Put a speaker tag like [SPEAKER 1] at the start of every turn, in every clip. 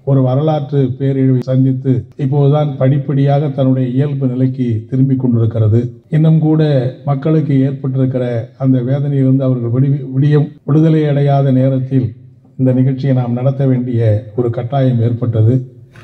[SPEAKER 1] ஒரு வரலாற்று பேரிழவை சந்தித்து இப்போதுதான் படிப்படியாக தன்னுடைய இயல்பு நிலைக்கு திரும்பிக் கொண்டிருக்கிறது. இன்னும் கூட மக்களுக்கு ஏற்பட்டிருக்கிற அந்த வேதனையிலிருந்து அவர்கள் விடுதலை அடையாத நேரத்தில் இந்த நிகழ்ச்சியை நாம் நடத்த வேண்டிய ஒரு கட்டாயம் ஏற்பட்டது.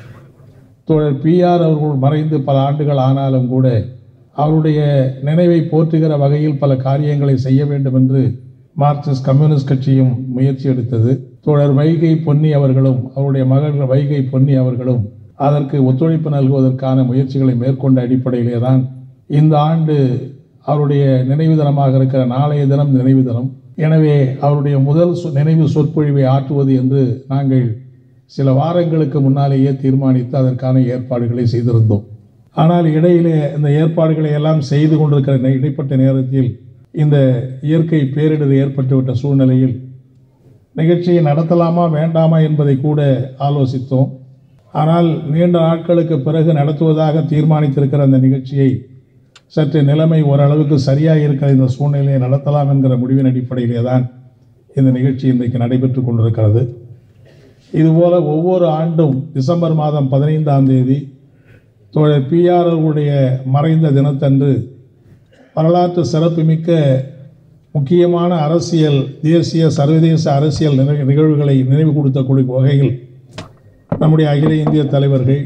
[SPEAKER 1] தோழர் பிஆர் அவர்கள் மறைந்து பல ஆண்டுகள் ஆனாலும் கூட அவருடைய நினைவை போற்றுகிற வகையில் பல காரியங்களை செய்ய வேண்டும் என்று மார்க்சிஸ்ட் கம்யூனிஸ்ட் கட்சியும் முயற்சி எடுத்தது. தோழர் வைகை பொன்னி அவர்களும் அவருடைய மகள் வைகை பொன்னி அவர்களும் அதற்கு ஒத்துழைப்பு நல்குவதற்கான முயற்சிகளை மேற்கொண்ட அடிப்படையிலே தான் இந்த ஆண்டு அவருடைய நினைவு தினமாக இருக்கிற நாளைய தினம் நினைவு தினம். எனவே அவருடைய முதல் நினைவு சொற்பொழிவை ஆற்றுவது என்று நாங்கள் சில வாரங்களுக்கு முன்னாலேயே தீர்மானித்து அதற்கான ஏற்பாடுகளை செய்திருந்தோம். ஆனால் இடையிலே இந்த ஏற்பாடுகளை எல்லாம் செய்து கொண்டிருக்கிற இடைப்பட்ட நேரத்தில் இந்த இயற்கை பேரிடர் ஏற்பட்டுவிட்ட சூழ்நிலையில் நிகழ்ச்சியை நடத்தலாமா வேண்டாமா என்பதை கூட ஆலோசித்தோம். ஆனால் நீண்ட நாட்களுக்கு பிறகு நடத்துவதாக தீர்மானித்திருக்கிற அந்த நிகழ்ச்சியை சற்று நிலைமை ஓரளவுக்கு சரியாக இருக்கிற இந்த சூழ்நிலையை நடத்தலாம் என்கிற முடிவின் அடிப்படையிலே தான் இந்த நிகழ்ச்சி இன்றைக்கு நடைபெற்று கொண்டிருக்கிறது. இதுபோல ஒவ்வொரு ஆண்டும் டிசம்பர் மாதம் 15ஆம் தேதி தோழர் பிஆர் அவர்களுடைய மறைந்த தினத்தன்று வரலாற்று சிறப்புமிக்க முக்கியமான அரசியல், தேசிய சர்வதேச அரசியல் நிகழ்வுகளை நினைவு கொடுத்தக்கூடிய வகையில் நம்முடைய அகில இந்திய தலைவர்கள்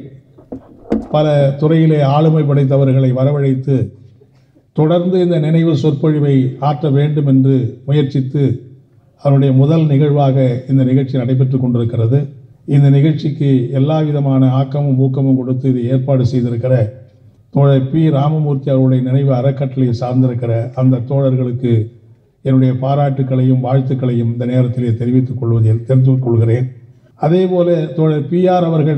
[SPEAKER 1] பல துறையிலே ஆளுமை படைத்தவர்களை வரவழைத்து தொடர்ந்து இந்த நினைவு சொற்பொழிவை ஆற்ற வேண்டும் என்று முயற்சித்து அவருடைய முதல் நிகழ்வாக இந்த நிகழ்ச்சி நடைபெற்று கொண்டிருக்கிறது. இந்த நிகழ்ச்சிக்கு எல்லா விதமான ஆக்கமும் ஊக்கமும் கொடுத்து இது ஏற்பாடு செய்திருக்கிற தோழர் பி ராமமூர்த்தி அவருடைய நினைவு அறக்கட்டளையை சார்ந்திருக்கிற அந்த தோழர்களுக்கு என்னுடைய பாராட்டுக்களையும் வாழ்த்துக்களையும் இந்த நேரத்திலே தெரிவித்துக் கொள்கிறேன். அதே போல தோழர் பிஆர் அவர்கள்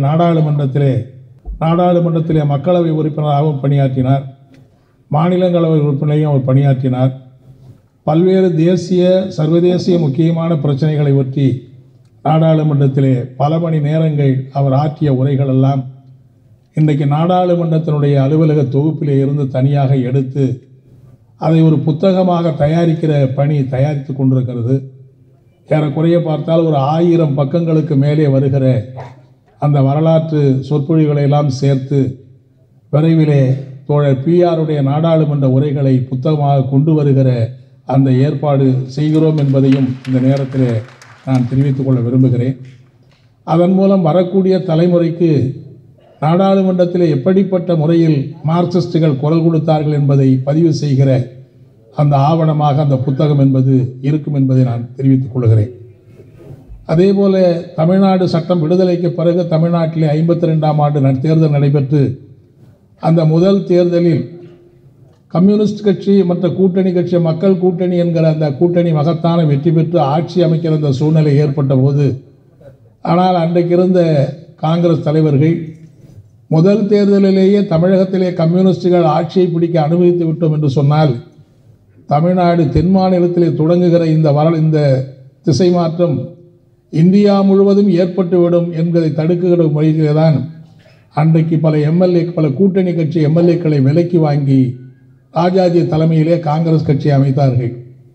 [SPEAKER 1] நாடாளுமன்றத்திலே மக்களவை உறுப்பினராகவும் பணியாற்றினார், மாநிலங்களவை உறுப்பினரையும் அவர் பணியாற்றினார். பல்வேறு தேசிய சர்வதேசிய முக்கியமான பிரச்சனைகளை பற்றி நாடாளுமன்றத்திலே பல மணி நேரங்கள் அவர் ஆற்றிய உரைகள் எல்லாம் இன்றைக்கு நாடாளுமன்றத்தினுடைய அலுவலக தொகுப்பிலே இருந்து தனியாக எடுத்து அதை ஒரு புத்தகமாக தயாரிக்கிற பணி தயாரித்து கொண்டிருக்கிறது. ஏறக்குறைய பார்த்தால் ஒரு 1000 பக்கங்களுக்கு மேலே வருகிற அந்த வரலாற்று சொற்பொழிவுகளை எல்லாம் சேர்த்து விரைவிலே தோழர் பிஆருடைய நாடாளுமன்ற உரைகளை புத்தகமாக கொண்டு வருகிற அந்த ஏற்பாடு செய்கிறோம் என்பதையும் இந்த நேரத்தில் நான் தெரிவித்துக் கொள்ள விரும்புகிறேன். அதன் மூலம் வரக்கூடிய தலைமுறைக்கு நாடாளுமன்றத்தில் எப்படிப்பட்ட முறையில் மார்க்சிஸ்டுகள் குரல் கொடுத்தார்கள் என்பதை பதிவு செய்கிற அந்த ஆவணமாக அந்த புத்தகம் என்பது இருக்கும் என்பதை நான் தெரிவித்துக் கொள்கிறேன். அதே போல தமிழ்நாடு சட்டம் விடுதலைக்கு பிறகு தமிழ்நாட்டிலே 52ஆம் ஆண்டு தேர்தல் நடைபெற்று அந்த முதல் தேர்தலில் கம்யூனிஸ்ட் கட்சி மற்ற கூட்டணி கட்சி மக்கள் கூட்டணி என்கிற அந்த கூட்டணி மகத்தான வெற்றி பெற்று ஆட்சி அமைக்கிற அந்த சூழ்நிலை ஏற்பட்ட போது, ஆனால் அன்றைக்கு இருந்த காங்கிரஸ் தலைவர்கள் முதல் தேர்தலிலேயே தமிழகத்திலே கம்யூனிஸ்டுகள் ஆட்சியை பிடிக்க அனுமதித்து விட்டோம் என்று சொன்னால் தமிழ்நாடு தென் மாநிலத்திலே தொடங்குகிற இந்த திசை மாற்றம் இந்தியா முழுவதும் ஏற்பட்டுவிடும் என்பதை தடுக்குகிற முறையிலே தான் அன்றைக்கு பல கூட்டணி கட்சி எம்எல்ஏக்களை விலைக்கு வாங்கி ராஜாஜி தலைமையிலே காங்கிரஸ் கட்சியை அமைத்தார்கள்.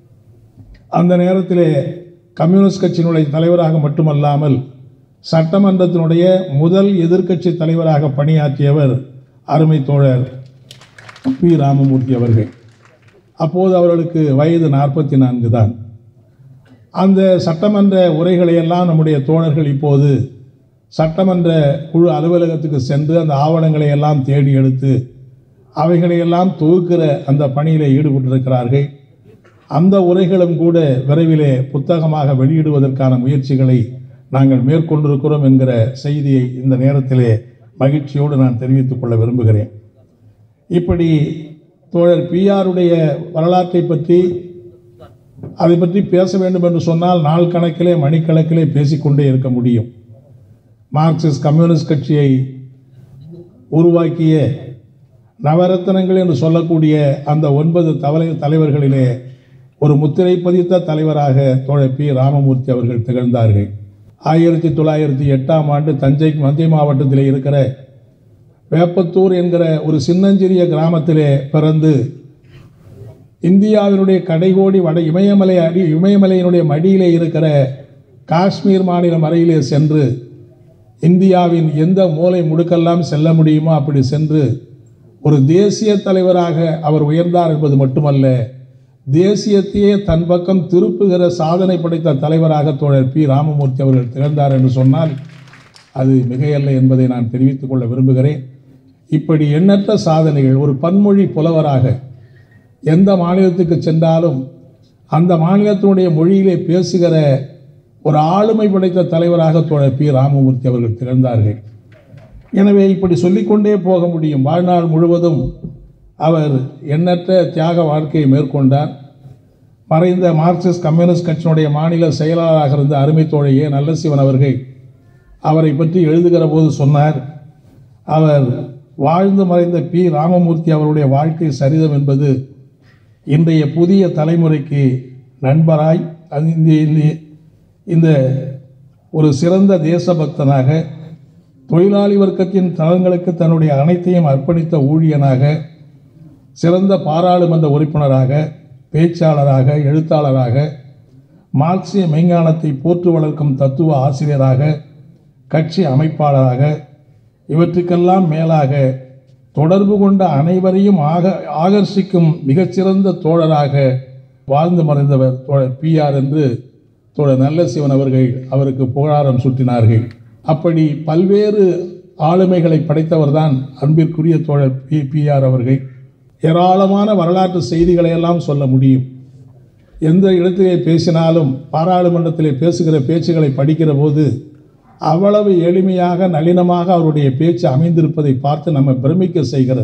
[SPEAKER 1] அந்த நேரத்திலே கம்யூனிஸ்ட் கட்சியினுடைய தலைவராக மட்டுமல்லாமல் சட்டமன்றத்தினுடைய முதல் எதிர்க்கட்சி தலைவராக பணியாற்றியவர் அருமை தோழர் பி ராமமூர்த்தி அவர்கள். அப்போது அவர்களுக்கு வயது 44 தான். அந்த சட்டமன்ற உரைகளையெல்லாம் நம்முடைய தோழர்கள் இப்போது சட்டமன்ற குழு அலுவலகத்துக்கு சென்று அந்த ஆவணங்களை எல்லாம் தேடி எடுத்து அவைகளையெல்லாம் தொகுக்கிற அந்த பணியில் ஈடுபட்டிருக்கிறார்கள். அந்த உரைகளும் கூட விரைவிலே புத்தகமாக வெளியிடுவதற்கான முயற்சிகளை நாங்கள் மேற்கொண்டிருக்கிறோம் என்கிற செய்தியை இந்த நேரத்திலே மகிழ்ச்சியோடு நான் தெரிவித்துக் கொள்ள விரும்புகிறேன். இப்படி தோழர் பிஆருடைய வரலாற்றை பற்றி அதை பற்றி பேச வேண்டும் என்று சொன்னால் நாள் கணக்கிலே மணிக்கணக்கிலே பேசிக்கொண்டே இருக்க முடியும். மார்க்சிஸ்ட் கம்யூனிஸ்ட் கட்சியை உருவாக்கிய நவரத்னங்கள் என்று சொல்லக்கூடிய அந்த 9 தலைவர்களிலே ஒரு முத்திரை பதித்த தலைவராக தோழர் பி ராமமூர்த்தி அவர்கள் திகழ்ந்தார்கள். 1908ஆம் ஆண்டு தஞ்சை மாவட்டத்திலே இருக்கிற வேப்பத்தூர் என்கிற ஒரு சின்னஞ்சிறிய கிராமத்திலே பிறந்து இந்தியாவினுடைய கடைகோடி இமயமலையினுடைய மடியிலே இருக்கிற காஷ்மீர் மாநிலம் வரையிலே சென்று இந்தியாவின் எந்த மூலை முடுக்கெல்லாம் செல்ல முடியுமோ அப்படி சென்று ஒரு தேசிய தலைவராக அவர் உயர்ந்தார் என்பது மட்டுமல்ல, தேசியத்தையே தன் பக்கம் திருப்புகிற சாதனை படைத்த தலைவராக தோழர் பி. ராமமூர்த்தி அவர்கள் திகழ்ந்தார் என்று சொன்னால் அது மிகையல்ல என்பதை நான் தெரிவித்துக் கொள்ள விரும்புகிறேன். இப்படி எண்ணற்ற சாதனைகள், ஒரு பன்மொழி புலவராக எந்த மாநிலத்துக்கு சென்றாலும் அந்த மாநிலத்தினுடைய மொழியிலே பேசுகிற ஒரு ஆளுமை படைத்த தலைவராக தோழர் பி. ராமமூர்த்தி அவர்கள் திகழ்ந்தார்கள். எனவே இப்படி சொல்லிக்கொண்டே போக முடியும். வாழ்நாள் முழுவதும் அவர் எண்ணற்ற தியாக வாழ்க்கையை மேற்கொண்டார். மறைந்த மார்க்சிஸ்ட் கம்யூனிஸ்ட் கட்சியினுடைய மாநில செயலாளராக இருந்த அருமை தோழர் நல்லசிவன் அவர்கள் அவரை பற்றி எழுதுகிற போது சொன்னார், அவர் வாழ்ந்து மறைந்த பி. ராமமூர்த்தி அவருடைய வாழ்க்கை சரிதம் என்பது இன்றைய புதிய தலைமுறைக்கு நண்பராய் இந்த ஒரு சிறந்த தேசபக்தனாக, தொழிலாளி வர்க்கத்தின் தளங்களுக்கு தன்னுடைய அனைத்தையும் அர்ப்பணித்த ஊழியனாக, சிறந்த பாராளுமன்ற உறுப்பினராக, பேச்சாளராக, எழுத்தாளராக, மார்க்சிய மெய்ஞானத்தை போற்று வளர்க்கும் தத்துவ ஆசிரியராக, கட்சி அமைப்பாளராக, இவற்றுக்கெல்லாம் மேலாக தொடர்பு கொண்ட அனைவரையும் ஆகர்ஷிக்கும் மிகச்சிறந்த தோழராக வாழ்ந்து மறைந்தவர் தோழர் பிஆர் என்று தோழர் நல்லசிவன் அவர்கள் அவருக்கு புகழாரம் சூட்டினார்கள். அப்படி பல்வேறு ஆளுமைகளை படைத்தவர்தான் அன்பிற்குரிய தோழர் பிஆர் அவர்கள். ஏராளமான வரலாற்று செய்திகளை எல்லாம் சொல்ல முடியும். எந்த இடத்திலே பேசினாலும், பாராளுமன்றத்திலே பேசுகிற பேச்சுகளை படிக்கிற போது அவ்வளவு எளிமையாக நளினமாக அவருடைய பேச்சு அமைந்திருப்பதை பார்த்து நம்ம பிரமிக்க செய்கிறது.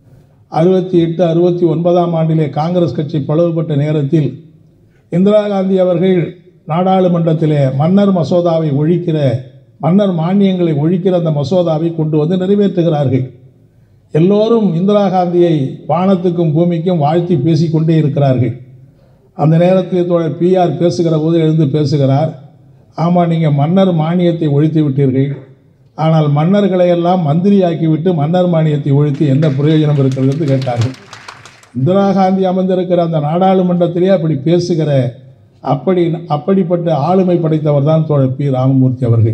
[SPEAKER 1] 68, 69ஆம் ஆண்டிலே காங்கிரஸ் கட்சி பிளவுபட்ட நேரத்தில் இந்திரா காந்தி அவர்கள் நாடாளுமன்றத்திலே மன்னர் மசோதாவை ஒழிக்கிற, மன்னர் மானியங்களை ஒழிக்கிற அந்த மசோதாவை கொண்டு வந்து நிறைவேற்றுகிறார்கள். எல்லோரும் இந்திரா காந்தியை வானத்துக்கும் பூமிக்கும் வாழ்த்தி பேசிக்கொண்டே இருக்கிறார்கள். அந்த நேரத்தில் தோழர் பிஆர் பேசுகிற போது எழுந்து பேசுகிறார், ஆமாம், நீங்கள் மன்னர் மானியத்தை ஒழித்து விட்டீர்கள், ஆனால் மன்னர்களை எல்லாம் மந்திரியாக்கிவிட்டு மன்னர் மானியத்தை ஒழித்து என்ன பிரயோஜனம் இருக்கிறது என்று கேட்டார்கள். இந்திரா காந்தி அமர்ந்திருக்கிற அந்த நாடாளுமன்றத்திலே அப்படி பேசுகிற அப்படிப்பட்ட ஆளுமை படைத்தவர் தான் தோழர் பி. ராமமூர்த்தி அவர்கள்.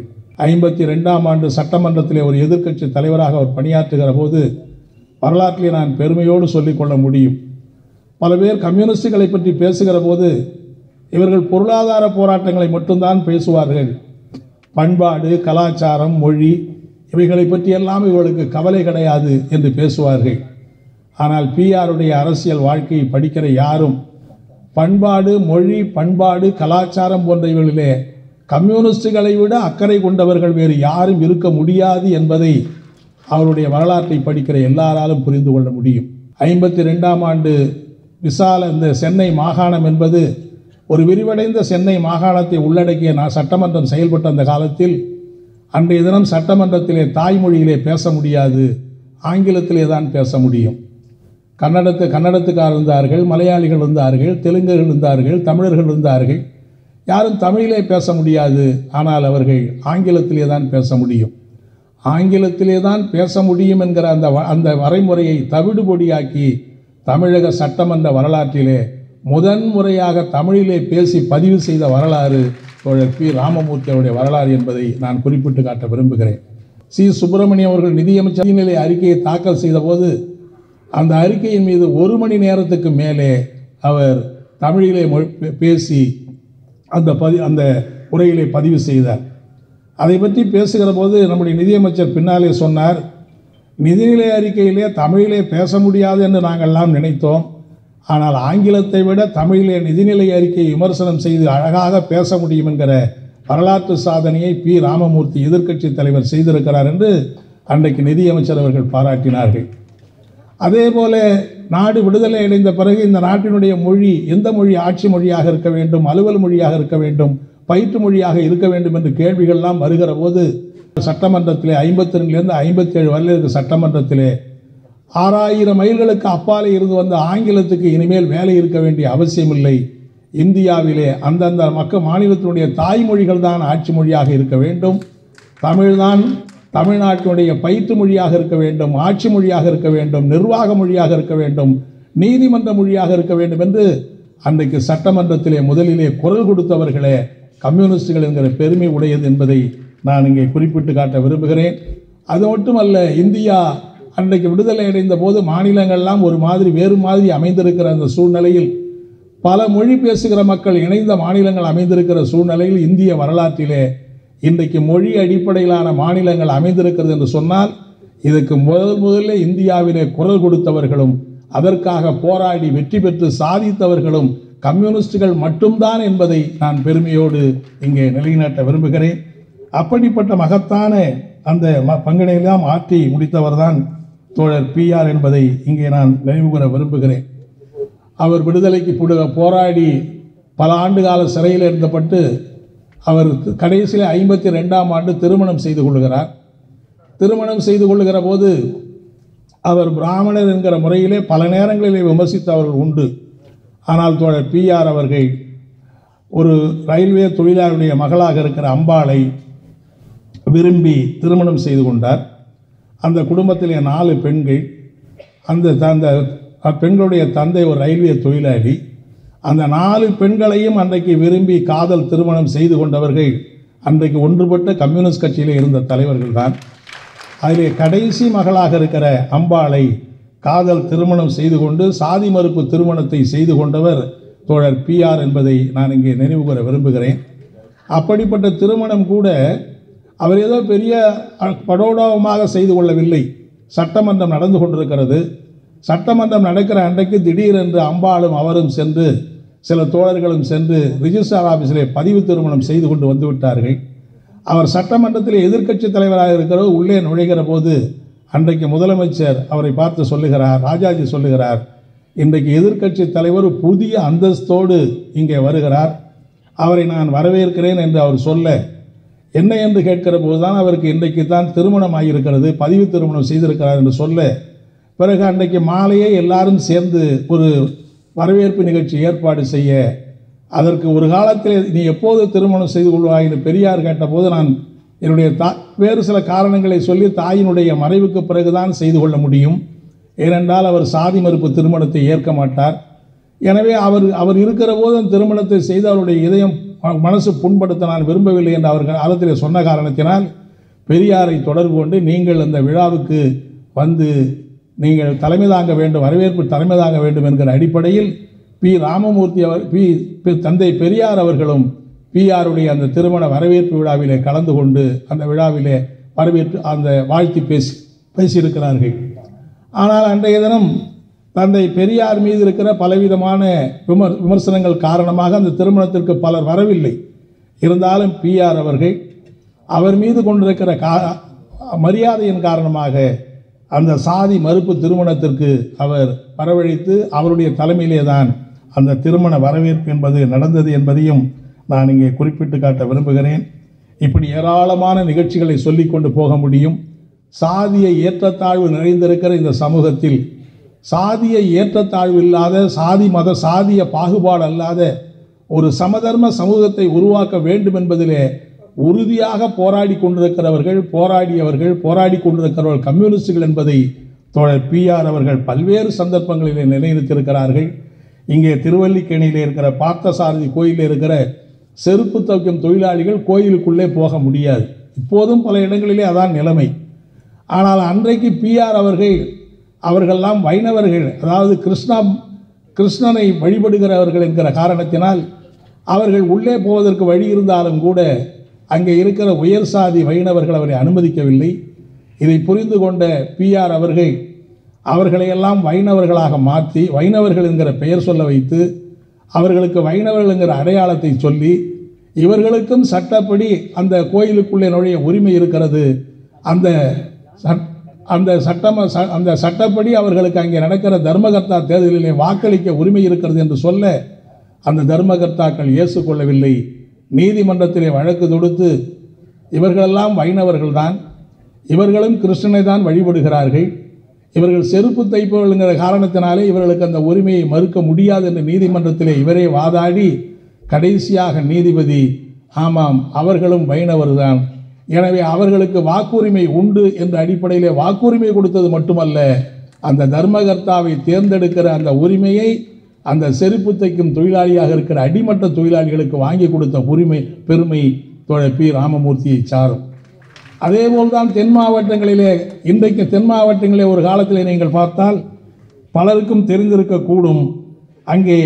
[SPEAKER 1] 52ஆம் ஆண்டு சட்டமன்றத்திலே ஒரு எதிர்க்கட்சி தலைவராக அவர் பணியாற்றுகிற போது வரலாற்றிலே நான் பெருமையோடு சொல்லிக்கொள்ள முடியும். பல பேர் கம்யூனிஸ்டுகளை பற்றி பேசுகிற போது இவர்கள் பொருளாதார போராட்டங்களை மட்டும்தான் பேசுவார்கள். பண்பாடு, கலாச்சாரம், மொழி இவைகளை பற்றியெல்லாம் இவர்களுக்கு கவலை கிடையாது என்று பேசுவார்கள். ஆனால் பிஆருடைய அரசியல் வாழ்க்கையை படிக்கிற யாரும் பண்பாடு, மொழி, பண்பாடு, கலாச்சாரம் போன்றவைகளிலே கம்யூனிஸ்டுகளை விட அக்கறை கொண்டவர்கள் வேறு யாரும் இருக்க முடியாது என்பதை அவருடைய வரலாற்றை படிக்கிற எல்லாராலும் புரிந்து கொள்ள முடியும். 52ஆம் ஆண்டு விசால இந்த சென்னை மாகாணம் என்பது ஒரு விரிவடைந்த சென்னை மாகாணத்தை உள்ளடக்கிய சட்டமன்றம் செயல்பட்ட அந்த காலத்தில் அன்றைய தினம் சட்டமன்றத்திலே தாய்மொழியிலே பேச முடியாது, ஆங்கிலத்திலே தான் பேச முடியும். கன்னடத்துக்காரர் இருந்தார்கள், மலையாளிகள் இருந்தார்கள், தெலுங்கர்கள் இருந்தார்கள், தமிழர்கள் இருந்தார்கள். யாரும் தமிழிலே பேச முடியாது, ஆனால் அவர்கள் ஆங்கிலத்திலே தான் பேச முடியும். ஆங்கிலத்திலே தான் பேச முடியும் என்கிற அந்த வரைமுறையை தவிடுபொடியாக்கி தமிழக சட்டமன்ற வரலாற்றிலே முதன்முறையாக தமிழிலே பேசி பதிவு செய்த வரலாறு தோழர் பி. ராமமூர்த்தி அவருடைய வரலாறு என்பதை நான் குறிப்பிட்டு காட்ட விரும்புகிறேன். சி. சுப்பிரமணியம் அவர்கள் நிதியமைச்சர் நிதிநிலை அறிக்கையை தாக்கல் செய்த போது அந்த அறிக்கையின் மீது 1 மணி நேரத்துக்கு மேலே அவர் தமிழிலே பேசி அந்த உரையிலே பதிவு செய்தார். அதை பற்றி பேசுகிற போது நம்முடைய நிதியமைச்சர் பின்னாலே சொன்னார், நிதிநிலை அறிக்கையிலே தமிழிலே பேச முடியாது என்று நாங்கள்லாம் நினைத்தோம், ஆனால் ஆங்கிலத்தை விட தமிழிலே நிதிநிலை அறிக்கையை விமர்சனம் செய்து அழகாக பேச முடியும் என்கிற வரலாற்று சாதனையை பி. ராமமூர்த்தி எதிர்க்கட்சி தலைவர் செய்திருக்கிறார் என்று அன்றைக்கு நிதியமைச்சர் அவர்கள் பாராட்டினார்கள். அதே போல நாடு விடுதலை அடைந்த பிறகு இந்த நாட்டினுடைய மொழி எந்த மொழி ஆட்சி மொழியாக இருக்க வேண்டும், அலுவல் மொழியாக இருக்க வேண்டும், பயிற்று மொழியாக இருக்க வேண்டும் என்று கேள்விகள்லாம் வருகிற போது சட்டமன்றத்திலே 52லேருந்து 57 வரை இருக்க சட்டமன்றத்திலே 6000 மைல்களுக்கு அப்பாலே இருந்து வந்த ஆங்கிலத்துக்கு இனிமேல் வேலை இருக்க வேண்டிய அவசியமில்லை. இந்தியாவிலே அந்தந்த மாநிலத்தினுடைய தாய்மொழிகள் தான் ஆட்சி மொழியாக இருக்க வேண்டும், தமிழ்தான் தமிழ்நாட்டினுடைய பயிற்று மொழியாக இருக்க வேண்டும், ஆட்சி மொழியாக இருக்க வேண்டும், நிர்வாக மொழியாக இருக்க வேண்டும், நீதிமன்ற மொழியாக இருக்க வேண்டும் என்று அன்றைக்கு சட்டமன்றத்திலே முதலிலே குரல் கொடுத்தவர்களே கம்யூனிஸ்டுகள் என்கிற பெருமை உடையது என்பதை நான் இங்கே குறிப்பிட்டு காட்ட விரும்புகிறேன். அது மட்டுமல்ல, இந்தியா அன்றைக்கு விடுதலை அடைந்த போது மாநிலங்கள்லாம் ஒரு மாதிரி வேறு மாதிரி அமைந்திருக்கிற அந்த சூழ்நிலையில், பல மொழி பேசுகிற மக்கள் இணைந்த மாநிலங்கள் அமைந்திருக்கிற சூழ்நிலையில் இந்திய வரலாற்றிலே இன்றைக்கு மொழி அடிப்படையிலான மாநிலங்கள் அமைந்திருக்கிறது என்று சொன்னால், இதுக்கு முதல்ல இந்தியாவிலே குரல் கொடுத்தவர்களும் அதற்காக போராடி வெற்றி பெற்று சாதித்தவர்களும் கம்யூனிஸ்டுகள் மட்டும்தான் என்பதை நான் பெருமையோடு இங்கே நிலைநாட்ட விரும்புகிறேன். அப்படிப்பட்ட மகத்தான அந்த பங்கினையெல்லாம் ஆற்றி முடித்தவர் தான் தோழர் பிஆர் என்பதை இங்கே நான் நினைவுகூர விரும்புகிறேன். அவர் விடுதலைக்கு போராடி பல ஆண்டு கால சிறையில் இருந்தப்பட்டு அவர் கடைசியில் 52ஆம் ஆண்டு திருமணம் செய்து கொள்கிறார். திருமணம் செய்து கொள்ளுகிற போது அவர் பிராமணர் என்கிற முறையிலே பல நேரங்களிலே விமர்சித்தவர்கள் உண்டு. ஆனால் தோழர் பிஆர் அவர்கள் ஒரு ரயில்வே தொழிலாளருடைய மகளாக இருக்கிற அம்பாளை விரும்பி திருமணம் செய்து கொண்டார். அந்த குடும்பத்திலே 4 பெண்கள். அந்த பெண்களுடைய தந்தை ஒரு ரயில்வே தொழிலாளி. அந்த 4 பெண்களையும் அன்றைக்கு விரும்பி காதல் திருமணம் செய்து கொண்டவர்கள் அன்றைக்கு ஒன்றுபட்ட கம்யூனிஸ்ட் கட்சியிலே இருந்த தலைவர்கள் தான். அதிலே கடைசி மகளாக இருக்கிற அம்பாளை காதல் திருமணம் செய்து கொண்டு சாதி மறுப்பு திருமணத்தை செய்து கொண்டவர் தோழர் பிஆர் என்பதை நான் இங்கே நினைவுகூர விரும்புகிறேன். அப்படிப்பட்ட திருமணம் கூட அவர் ஏதோ பெரிய படோடமாக செய்து கொள்ளவில்லை. சட்டமன்றம் நடந்து கொண்டிருக்கிறது. சட்டமன்றம் நடக்கிற அன்றைக்கு திடீரென்று அம்பாளும் அவரும் சென்று, சில தோழர்களும் சென்று ரிஜிஸ்ட்ரார் ஆஃபீஸிலே பதிவு திருமணம் செய்து கொண்டு வந்து விட்டார்கள். அவர் சட்டமன்றத்தில் எதிர்க்கட்சி தலைவராக இருக்கிறவர் உள்ளே நுழைகிற போது அன்றைக்கு முதலமைச்சர் அவரை பார்த்து சொல்லுகிறார், ராஜாஜி சொல்லுகிறார், இன்றைக்கு எதிர்க்கட்சி தலைவர் புதிய அந்தஸ்தோடு இங்கே வருகிறார், அவரை நான் வரவேற்கிறேன் என்று அவர் சொல்ல, என்ன என்று கேட்கிற போது தான் அவருக்கு இன்றைக்கு தான் திருமணம் ஆகியிருக்கிறது, பதிவு திருமணம் செய்திருக்கிறார் என்று சொல்ல, பிறகு அன்றைக்கு மாலையே எல்லாரும் சேர்ந்து ஒரு வரவேற்பு நிகழ்ச்சி ஏற்பாடு செய்ய, அதற்கு ஒரு காலத்தில் நீ எப்போது திருமணம் செய்து கொள்வாய் என்று பெரியார் கேட்டபோது நான் என்னுடைய வேறு சில காரணங்களை சொல்லி தாயினுடைய மறைவுக்கு பிறகுதான் செய்து கொள்ள முடியும், ஏனென்றால் அவர் சாதி மறுப்பு திருமணத்தை ஏற்க மாட்டார். எனவே அவர் இருக்கிற போது அந்த திருமணத்தை செய்து அவருடைய இதயம் மனசு புண்படுத்த நான் விரும்பவில்லை என்று அவர்கள் காலத்தில் சொன்ன காரணத்தினால் பெரியாரை தொடர்பு கொண்டு நீங்கள் அந்த விழாவுக்கு வந்து நீங்கள் தலைமை தாங்க வேண்டும், வரவேற்பு தலைமை தாங்க வேண்டும் என்கிற அடிப்படையில் ராமமூர்த்தி தந்தை பெரியார் அவர்களும் பிஆருடைய அந்த திருமண வரவேற்பு விழாவிலே கலந்து கொண்டு அந்த விழாவிலே வரவேற்று அந்த வாழ்த்தி பேசியிருக்கிறார்கள். ஆனால் அன்றைய தினம் தந்தை பெரியார் மீது இருக்கிற பலவிதமான விமர்சனங்கள் காரணமாக அந்த திருமணத்திற்கு பலர் வரவில்லை. இருந்தாலும் பிஆர் அவர்கள் அவர் மீது கொண்டிருக்கிற மரியாதையின் காரணமாக அந்த சாதி மறுப்பு திருமணத்திற்கு அவர் வரவழைத்து அவருடைய தலைமையிலே தான் அந்த திருமண வரவேற்பு என்பது நடந்தது என்பதையும் நான் இங்கே குறிப்பிட்டு காட்ட விரும்புகிறேன். இப்படி ஏராளமான நிகழ்ச்சிகளை சொல்லிக்கொண்டு போக முடியும். சாதிய ஏற்றத்தாழ்வு நிறைந்திருக்கிற இந்த சமூகத்தில் சாதிய ஏற்றத்தாழ்வு இல்லாத, சாதிய பாகுபாடு அல்லாத ஒரு சமதர்ம சமூகத்தை உருவாக்க வேண்டும் என்பதிலே உறுதியாக போராடி கொண்டிருக்கிறவர்கள் கம்யூனிஸ்டுகள் என்பதை தோழர் பிஆர் அவர்கள் பல்வேறு சந்தர்ப்பங்களிலே நிலைநிறுத்தியிருக்கிறார்கள். இங்கே திருவல்லிக்கேணியில் இருக்கிற பார்த்தசாரதி கோயிலில் இருக்கிற செருப்பு துவைக்கும் தொழிலாளிகள் கோயிலுக்குள்ளே போக முடியாது. இப்போதும் பல இடங்களிலே அதான் நிலைமை. ஆனால் அன்றைக்கு பிஆர் அவர்களெல்லாம் வைணவர்கள், அதாவது கிருஷ்ணனை வழிபடுகிறவர்கள் என்கிற காரணத்தினால் அவர்கள் உள்ளே போவதற்கு வழி இருந்தாலும் கூட அங்கே இருக்கிற உயர் சாதி வைணவர்கள் அவரை அனுமதிக்கவில்லை. இதை புரிந்து கொண்ட பிஆர் அவர்களையெல்லாம் வைணவர்களாக மாற்றி வைணவர்கள் என்கிற பெயர் சொல்ல வைத்து அவர்களுக்கு வைணவர்கள் என்கிற அடையாளத்தை சொல்லி இவர்களுக்கும் சட்டப்படி அந்த கோயிலுக்குள்ளே நுழைய உரிமை இருக்கிறது, அந்த சட்டப்படி அவர்களுக்கு அங்கே நடக்கிற தர்மகர்த்தா தேர்தலிலே வாக்களிக்க உரிமை இருக்கிறது என்று சொல்ல அந்த தர்மகர்த்தாக்கள் ஏற்றுக்கொள்ளவில்லை. நீதிமன்றத்திலே வழக்கு தொடுத்து இவர்களெல்லாம் வைணவர்கள் தான், இவர்களும் கிருஷ்ணனை தான் வழிபடுகிறார்கள், இவர்கள் செருப்பு தைப்பவர்கள்ங்கிற காரணத்தினாலே இவர்களுக்கு அந்த உரிமையை மறுக்க முடியாது என்று நீதிமன்றத்திலே இவரே வாதாடி கடைசியாக நீதிபதி ஆமாம் அவர்களும் வைணவர் தான், எனவே அவர்களுக்கு வாக்குரிமை உண்டு என்ற அடிப்படையிலே வாக்குரிமை கொடுத்தது மட்டுமல்ல, அந்த தர்மகர்த்தாவை தேர்ந்தெடுக்கிற அந்த உரிமையை அந்த செருப்பு தைக்கும் தொழிலாளியாக இருக்கிற அடிமட்ட தொழிலாளிகளுக்கு வாங்கி கொடுத்த பெருமை தோழர் பி ராமமூர்த்தியை சாரும். அதேபோல்தான் தென் மாவட்டங்களிலே, இன்றைக்கு தென் மாவட்டங்களிலே ஒரு காலத்திலே நீங்கள் பார்த்தால் பலருக்கும் தெரிந்திருக்கக்கூடும், அங்கே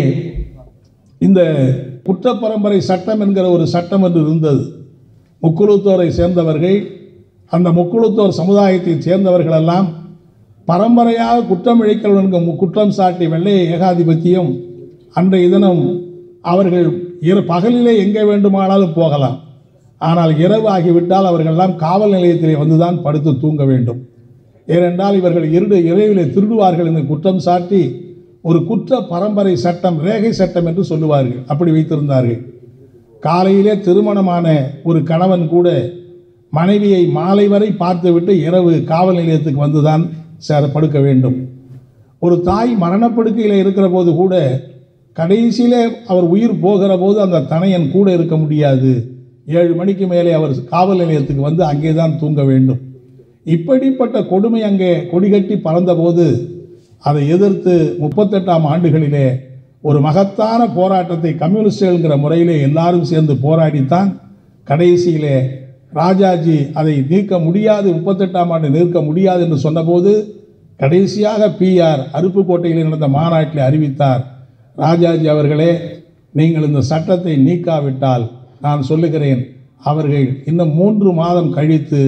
[SPEAKER 1] இந்த குற்றப்பரம்பரை சட்டம் என்கிற ஒரு சட்டம் என்று இருந்தது. முக்குழுத்தோரை சேர்ந்தவர்கள், அந்த முக்குழுத்தோர் சமுதாயத்தை சேர்ந்தவர்களெல்லாம் பரம்பரையாக குற்றம் இழைக்க குற்றம் சாட்டி வெள்ளைய ஏகாதிபத்தியம் அன்றைய தினம் அவர்கள் பகலிலே எங்கே வேண்டுமானாலும் போகலாம், ஆனால் இரவு ஆகிவிட்டால் அவர்களெல்லாம் காவல் நிலையத்திலே வந்துதான் படுத்து தூங்க வேண்டும். ஏனென்றால் இவர்கள் இரவிலே திருடுவார்கள் என்று குற்றம் சாட்டி ஒரு குற்ற பரம்பரை சட்டம், ரேகை சட்டம் என்று சொல்லுவார்கள், அப்படி வைத்திருந்தார்கள். காலையிலே திருமணமான ஒரு கணவன் கூட மனைவியை மாலை வரை பார்த்துவிட்டு இரவு காவல் நிலையத்துக்கு வந்துதான் படுக்க வேண்டும். ஒரு தாய் மரணப்படுக்கையில் இருக்கிற போது கூட கடைசியிலே அவர் உயிர் போகிற போது அந்த தனையன் கூட இருக்க முடியாது. 7 மணிக்கு மேலே அவர் காவல் நிலையத்துக்கு வந்து அங்கே தான் தூங்க வேண்டும். இப்படிப்பட்ட கொடுமை அங்கே கொடிகட்டி பறந்தபோது அதை எதிர்த்து 38ஆம் ஆண்டுகளிலே ஒரு மகத்தான போராட்டத்தை கம்யூனிஸ்டுங்கிற முறையிலே எல்லாரும் சேர்ந்து போராடித்தான் கடைசியிலே ராஜாஜி அதை நீக்க முடியாது, 38ஆம் ஆண்டு நிற்க முடியாது என்று சொன்னபோது கடைசியாக பிஆர் அருப்புக்கோட்டையில் நடந்த மாநாட்டில் அறிவித்தார், ராஜாஜி அவர்களே, நீங்கள் இந்த சட்டத்தை நீக்காவிட்டால் நான் சொல்லுகிறேன், அவர்கள் இன்னும் 3 மாதம் கழித்து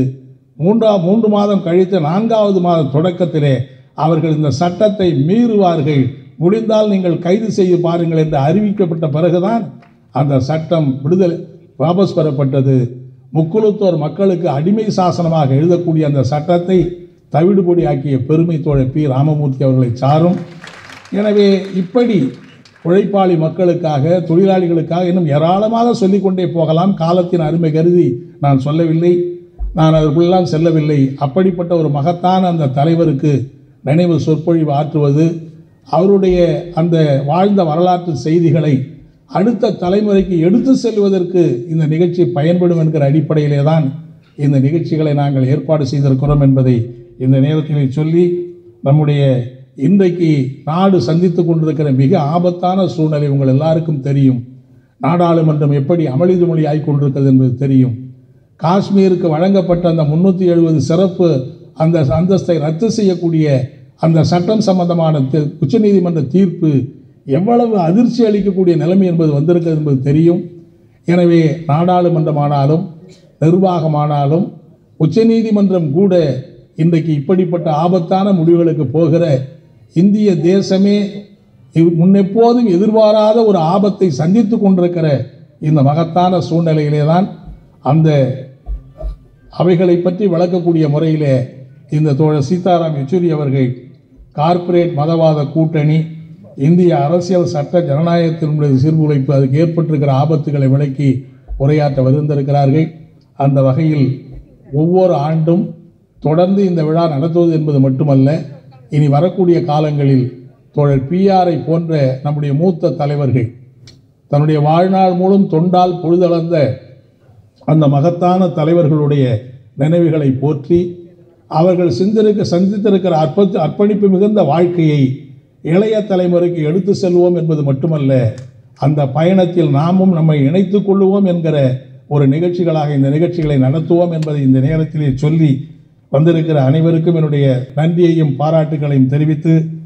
[SPEAKER 1] 3 மாதம் கழித்து 4வது மாத தொடக்கத்திலே அவர்கள் இந்த சட்டத்தை மீறுவார்கள், முடிந்தால் நீங்கள் கைது செய்ய பாருங்கள் என்று அறிவிக்கப்பட்ட பிறகுதான் அந்த சட்டம் விடுதலை வாபஸ் பெறப்பட்டது. முக்குழுத்தோர் மக்களுக்கு அடிமை சாசனமாக எழுதக்கூடிய அந்த சட்டத்தை தவிடுபொடி ஆக்கிய பெருமை தோழர் பி ராமமூர்த்தி அவர்களை சாரும். எனவே இப்படி உழைப்பாளி மக்களுக்காக, தொழிலாளிகளுக்காக இன்னும் ஏராளமாக சொல்லிக்கொண்டே போகலாம். காலத்தின் அருமை கருதி நான் சொல்லவில்லை, நான் அதற்குள்ளெல்லாம் செல்லவில்லை. அப்படிப்பட்ட ஒரு மகத்தான அந்த தலைவருக்கு நினைவு சொற்பொழிவு ஆற்றுவது, அவருடைய அந்த வாழ்ந்த வரலாற்று செய்திகளை அடுத்த தலைமுறைக்கு எடுத்து செல்வதற்கு இந்த நிகழ்ச்சி பயன்படும் என்கிற அடிப்படையிலே தான் இந்த நிகழ்ச்சிகளை நாங்கள் ஏற்பாடு செய்திருக்கிறோம் என்பதை இந்த நேரத்தில் சொல்லி, நம்முடைய இன்றைக்கு நாடு சந்தித்து கொண்டிருக்கிற மிக ஆபத்தான சூழ்நிலை உங்கள் எல்லாருக்கும் தெரியும். நாடாளுமன்றம் எப்படி அமளிது மொழி ஆகிக்கொண்டிருக்கிறது என்பது தெரியும். காஷ்மீருக்கு வழங்கப்பட்ட அந்த 370 சிறப்பு அந்த அந்தஸ்தை ரத்து செய்யக்கூடிய அந்த சட்டம் சம்பந்தமான உச்சநீதிமன்ற தீர்ப்பு எவ்வளவு அதிர்ச்சி அளிக்கக்கூடிய நிலைமை என்பது வந்திருக்கிறது என்பது தெரியும். எனவே நாடாளுமன்றமானாலும் நிர்வாகமானாலும் உச்சநீதிமன்றம் கூட இன்றைக்கு இப்படிப்பட்ட ஆபத்தான முடிவுகளுக்கு போகிற இந்திய தேசமே முன்னெப்போதும் எதிர்பாராத ஒரு ஆபத்தை சந்தித்து கொண்டிருக்கிற இந்த மகத்தான சூழ்நிலையிலே தான் அந்த அவைகளை பற்றி விளக்கக்கூடிய முறையிலே இந்த தோழர் சீதாராம் யெச்சூரி அவர்கள் கார்ப்பரேட் மதவாத கூட்டணி, இந்திய அரசியல் சட்ட ஜனநாயகத்தினுடைய சீர்குலைப்பு, அதுக்கு ஏற்பட்டிருக்கிற ஆபத்துகளை விளக்கி உரையாற்ற வந்திருக்கிறார்கள். அந்த வகையில் ஒவ்வொரு ஆண்டும் தொடர்ந்து இந்த விழா நடத்துவது என்பது மட்டுமல்ல, இனி வரக்கூடிய காலங்களில் தோழர் பிஆரை போன்ற நம்முடைய மூத்த தலைவர்கள் தன்னுடைய வாழ்நாள் மூலம் தொண்டால் பொழுதளந்த அந்த மகத்தான தலைவர்களுடைய நினைவுகளை போற்றி அவர்கள் சந்தித்திருக்கிற அர்ப்பணிப்பு மிகுந்த வாழ்க்கையை இளைய தலைமுறைக்கு எடுத்து செல்வோம் என்பது மட்டுமல்ல, அந்த பயணத்தில் நாமும் நம்மை இணைத்துக் கொள்ளுவோம் என்கிற ஒரு நிகழ்ச்சிகளாக இந்த நிகழ்ச்சிகளை நடத்துவோம் என்பதை இந்த நேரத்திலே சொல்லி, வந்திருக்கிற அனைவருக்கும் என்னுடைய நன்றியையும் பாராட்டுகளையும் தெரிவித்து